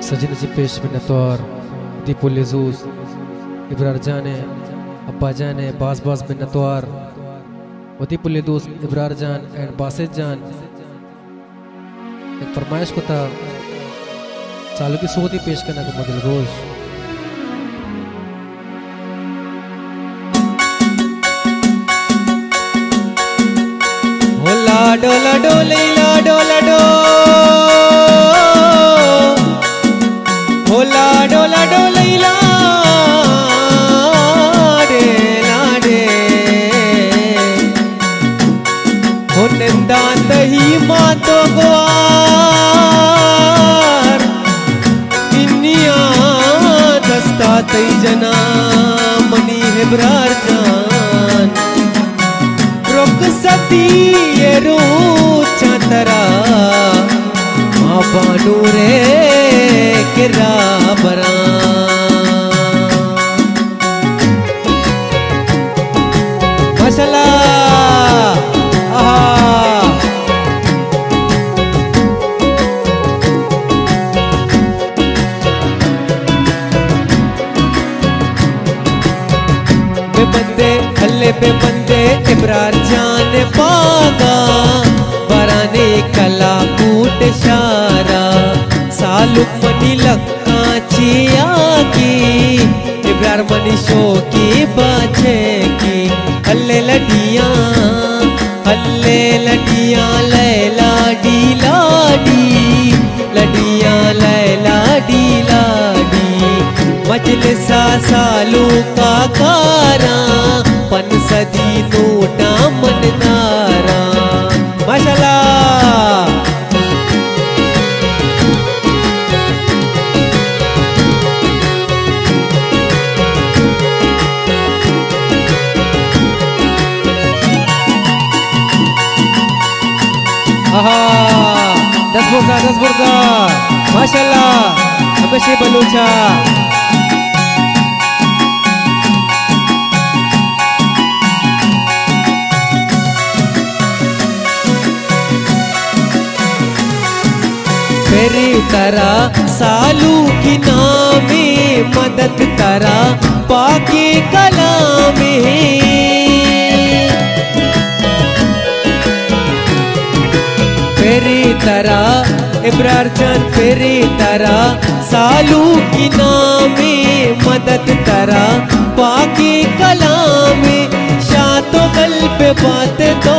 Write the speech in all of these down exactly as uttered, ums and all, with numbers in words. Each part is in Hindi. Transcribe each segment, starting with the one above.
सजन जी पेश में नतौर दीपुल अज़ूज़ इब्रार जाने अब्बा जाने बास बास में नतौर वदीपुल अज़ूज़ इब्रार जान एंड बासित जान एक फरमाइश को था चालू की सोती पेश करना को मदिल गोश लाडो लाडो लाडो लाडो हो लाडो लाडो लैला डे लाडे हो नंदा तही मातो ग्वार इन्निया दस्ता तई जना मनी हेब्रार जान रुक सती ये रू चंदरा माँ बानू रे किरा बरा माशाल्लाह आहा बे बंदे हल्ले पे बंदे इब्रार जान पागा बराने कला कूट शारा सालुक मनी लक्का चिया की इब्रार मनी शो की बाछे की हल्ले लडिया हल्ले लडिया लैला डी लाडी लडिया लैला डी लाडी मजलिसा सालू का कारा पन सदी नोटा मनदारा माशाल्लाह आहा दस बुर्जा दस बुर्जा माशाल्लाह हमेशा बलूचा तेरी तरह सालू की नामे मदद करा पाके कलामे तेरी तरह इब्रार जान तेरी तरह सालू की नामे मदद करा पाके कलामे शातो गल पे बात तो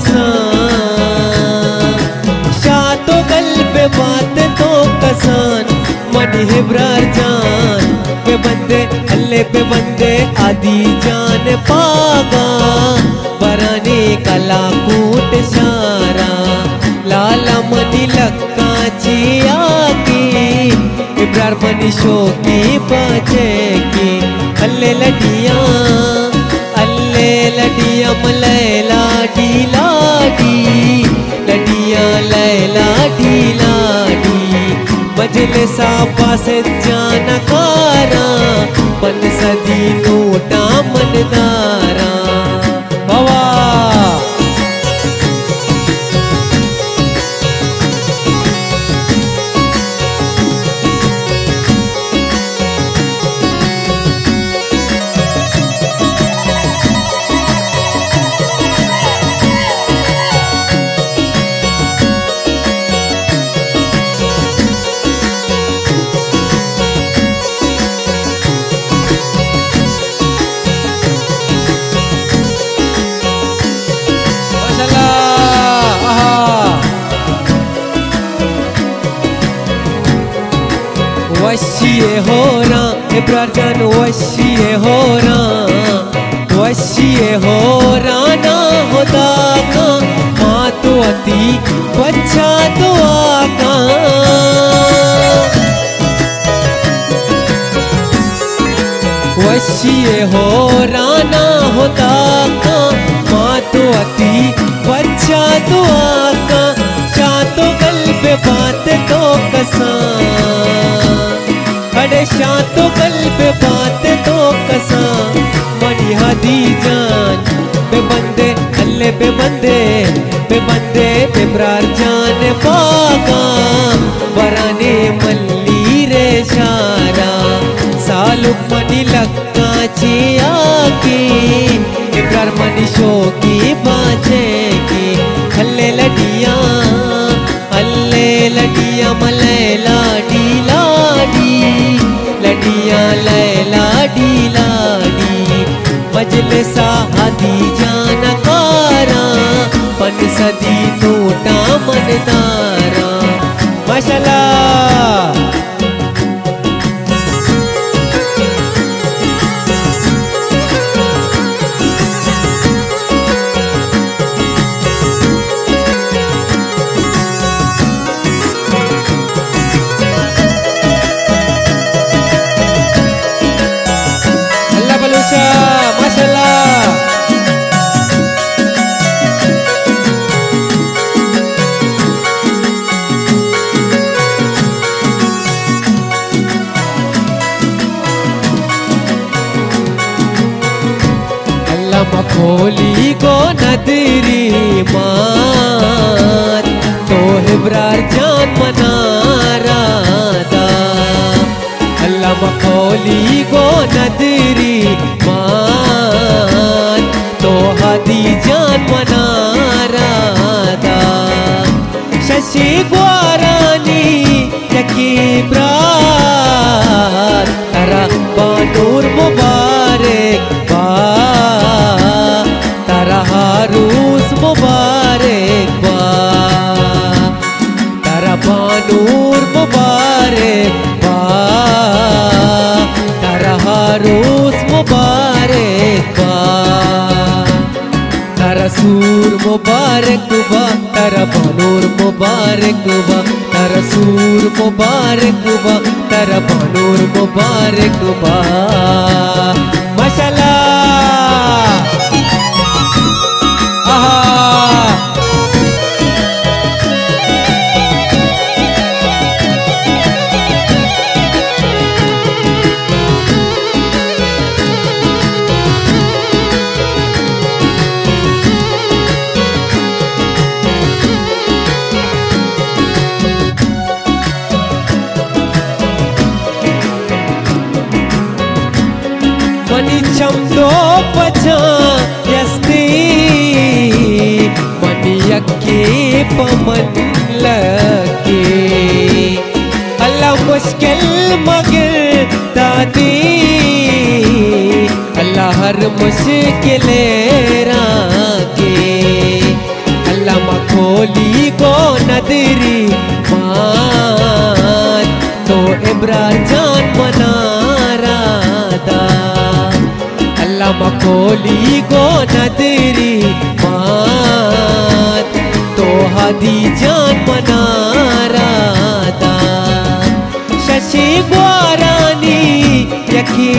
कसान शातो गल पे बात तो कसान मनी हिब्रार जान पे बंदे अल्ले पे बंदे आदि जान पागा बराने कला कूट शारा लाला मनी लक्का चिया की इब्रार मनी शो की बाजे की अल्ले लडिया अल्ले लडिया मलैला डी लाडी लडिया लैला डी लाडी मजलिसा पासे जाना कारा पन सदी नोटा मनदारा बाबा वशिए हो रा इब्रार जान वशिए हो रा वशिए हो राना होदा का माँ तो अति बच्चा तो आका वशिए हो राना होदा का माँ तो अति बच्चा तो आका शातो गल पे बात तो कसान अरे शातो गल पे बात तो कसान मनी हदी जान पे बंदे अल्ले पे बंदे पे बंदे पे प्रार जान पागा बराने मल्ली रे शोकी बाजेगी हल्ले लडिया हल्ले लडिया मलैला डी लाडी लडिया लैला डी लाडी मजलिसा हदी जानकारा पन सदी नोटा मनदारा माशाल्लाह। माशाल्लाह अल्लाह मखोली को नदरी मान तो इब्रार जान मनारा दा अल्लाह मखोली को नदरी मान तो हदी जान मनारा दा शशि ग्वारानी यकी ब्रार तारा बानूर मुबारक बा तारा हारूस मुबारक बा तारा बानूर मुबारक बा तारा हारूस मुबारक बा तारा सूर मुबारक बा तारा बानूर मुबारक बा तारा सूर मुबारक बा तारा बानूर मुबारक बा माशाल्लाह। आहा मनी चमदो पचा यस्ती मनी यक्के पमन लगे अल्लाह मुश्किल मगर दादी अल्लाह हर मुश्किल राके अल्लाह मखोली को नदरी मान तो इब्रार जान मनारा दा अल्लाह मखोली को नदरी मान तो हदी जान मनारा दा शशि ग्वारानी यकी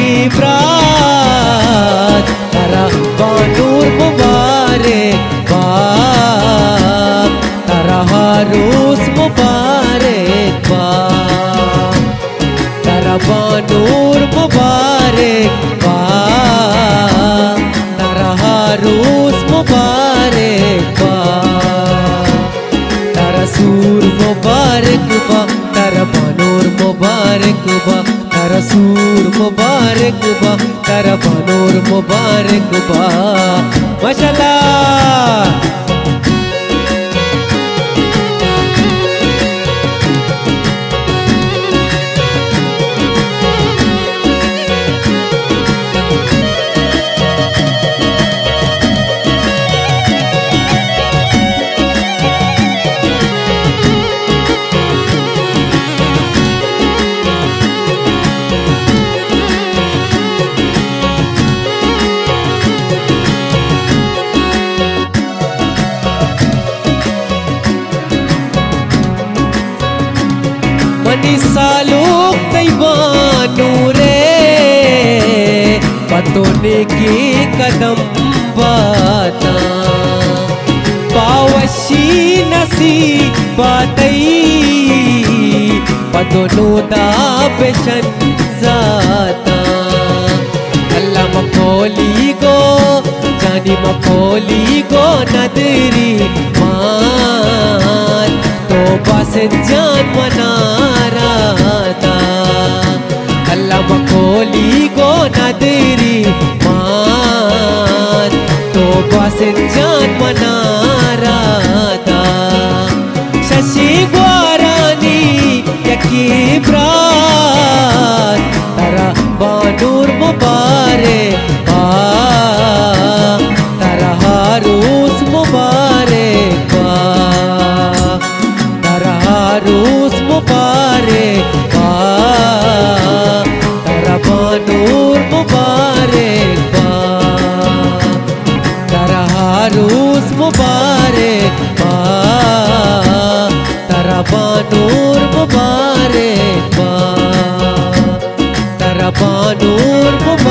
ब्रात तारा बानूर मुबारक बा तारा हारूस मुबारक बा तारा बानूर मुबारक बा तारा हारूस मुबारक बा तारा सूर मुबारक बा तारा बानूर मुबारक बा तारा सूर मुबारक बा तारा बानूर मुबारक बा माशाल्लाह। मनी सालूक तैवानूरे पतोने की कदम बाता पावशी नसी बातई पतोनो दा पेशन जाता अल्लाह मखोली को जानी मखोली को नदरी मान तो बस जान मनारा था अल्लाह मखोली को नदरी मान तो बासिंजान मनारादा शशि ग्वारानी यकी ब्रात तारा बानूर मुबारक बा तारा हारूस मुबारक बा तारा हारूस मुबारक बा तारा बानूर मुबारक बा तारा हारूस मुबारक बा तारा बानूर मुबारक बा तारा बानूर मुबारक